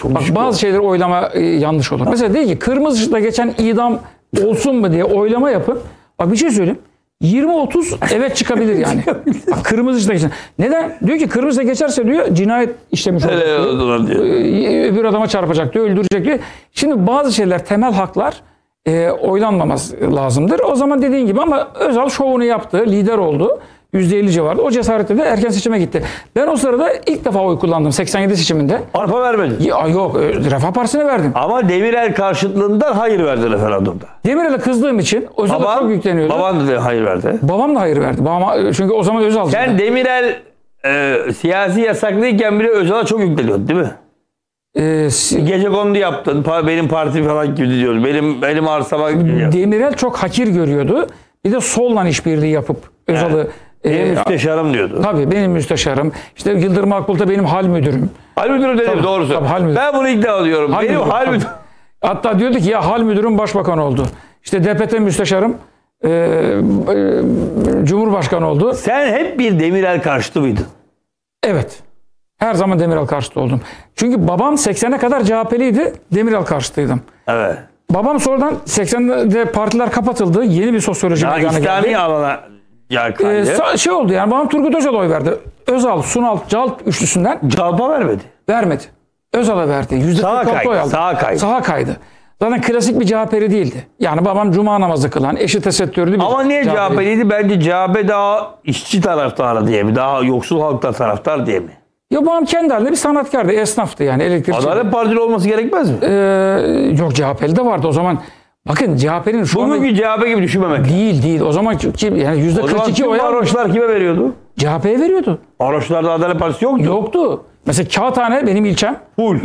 Bak bazı şeyler oylama yanlış olur. Mesela değil ki kırmızı ışıkta geçen idam olsun mu diye oylama yapın. Bak bir şey söyleyeyim. 20-30 evet çıkabilir yani. Bak, kırmızı ışıkta geçen. Neden? Diyor ki kırmızıda geçerse diyor cinayet işlemiş olacak diyor. Öbür adama çarpacak diyor, öldürecek diyor. Şimdi bazı şeyler, temel haklar oylanmaması lazımdır. O zaman dediğin gibi, ama Özal şovunu yaptı, lider oldu. %50 civarında. O cesaretle de erken seçime gitti. Ben o sırada ilk defa oy kullandım 87 seçiminde. Arpa vermedin. Ya, yok, Refah Partisi'ne verdim. Ama Demirel karşıtlığından hayır verdi referandumda. Demirel'e kızdığım için Özal'a çok yükleniyordu. Baban da hayır verdi. Babam da hayır verdi. Babama, çünkü o zaman Özal. Sen Demirel siyasi yasaklıyken bile Özal'a çok yükleniyordu değil mi? Gecekondu yaptın. Benim parti falan gibi diyordu. Benim arsama Demirel çok hakir görüyordu. Bir de solla işbirliği yapıp Özal'ı benim müsteşarım diyordu. Tabii benim müsteşarım. İşte Yıldırım Akbulut da benim hal müdürüm. Hal müdürü dedim, doğrusu. Ben bunu iddia ediyorum. Benim hal müdürüm. Hatta diyordu ki ya hal müdürüm başbakan oldu. İşte DPT müsteşarım Cumhurbaşkanı oldu. Sen hep bir Demirel karşıtı mıydın? Evet. Her zaman Demirel karşıtı oldum. Çünkü babam 80'e kadar CHP'liydi. Demirel karşıtıydım. Evet. Babam sonradan 80'de partiler kapatıldı. Yeni bir sosyoloji meydana geldi. İslami alana kaydı. Şey oldu yani, babam Turgut Özal'a oy verdi. Özal, Sunal, Calp üçlüsünden. Calp'a vermedi. Vermedi. Özal'a verdi. %46 oy aldı. Sağa kaydı. Zaten klasik bir CHP'li değildi. Yani babam cuma namazı kılan, eşi tesettürlü bir Ama niye CHP'liydi? Bence CHP daha işçi taraftarı diye mi? Daha yoksul halkta taraftar diye mi? Ya babam kendi halinde bir sanatkardı, esnaftı yani, elektrikçi. Adalet Partili olması gerekmez mi? Yok, CHP'li de vardı o zaman. Bakın CHP'nin şu an... Bugünkü CHP gibi düşünmemek. Değil. O zaman kim, yani %42 oy almış. Varoşlar kime veriyordu? CHP'ye veriyordu. Varoşlarda Adalet Partisi yoktu. Yoktu. Mesela Kağıthane benim ilçem. Full.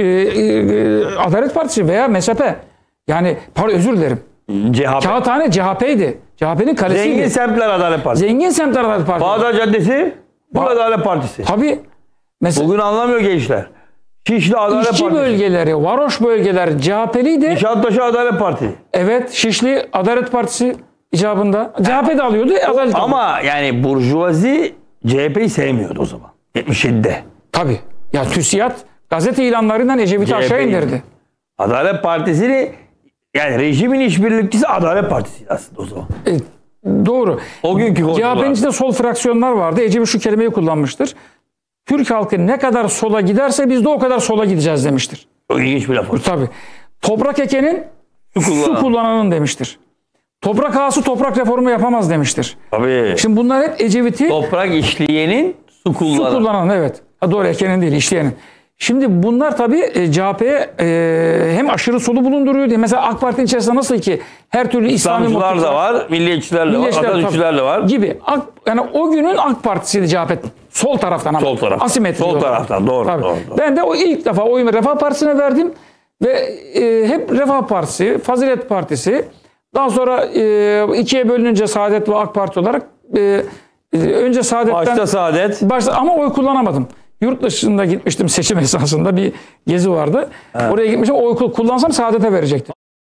Adalet Partisi veya MSP. Yani özür dilerim. CHP. Kağıthane CHP'ydi. CHP'nin kalesiydi. Zengin semtler Adalet Partisi. Zengin semtler Adalet Partisi. Bağdat Caddesi bu Adalet Partisi. Tabii. Mesela bugün anlamıyor gençler. Şişli Adalet İşçi Partisi. bölgeleri, varoş bölgeler CHP'liydi. Nişantaşı Adalet Partisi. Evet, Şişli Adalet Partisi icabında. CHP de alıyordu. Ama yani burjuvazi CHP'yi sevmiyordu o zaman. 77'de. Tabii. Ya TÜSİAD gazete ilanlarından Ecevit'i aşağı indirdi. Adalet Partisi'ni, yani rejimin işbirlikçisi Adalet Partisi aslında o zaman. Doğru. O günkü CHP'nin içinde sol fraksiyonlar vardı. Ecevit şu kelimeyi kullanmıştır. Türk halkı ne kadar sola giderse biz de o kadar sola gideceğiz demiştir. O ilginç bir laf. Tabii. Toprak ekenin su kullananın demiştir. Toprak ağası toprak reformu yapamaz demiştir. Tabii. Şimdi bunlar hep Ecevit'i... Toprak işleyenin su kullanan. Su kullanan, evet. Doğru, ekenin değil, işleyenin. Şimdi bunlar tabii CHP'ye hem aşırı solu bulunduruyor diye. Mesela AK Parti'nin içerisinde nasıl ki her türlü İslami İslamcılar da var, milliyetçiler de var, Atatürkçüler de var. Gibi. Yani o günün AK Parti'siydi CHP. Sol taraftan ama. Sol taraftan. Asimetri. Sol taraftan, doğru. Ben de o ilk defa oyumu Refah Partisi'ne verdim. Ve hep Refah Partisi, Fazilet Partisi, daha sonra ikiye bölününce Saadet ve AK Parti olarak önce Saadet'ten... Başta Saadet. Ama oy kullanamadım. Yurt dışında gitmiştim seçim esnasında, bir gezi vardı. Evet. Oraya gitmiştim. Oy kullansam Saadet'e verecektim.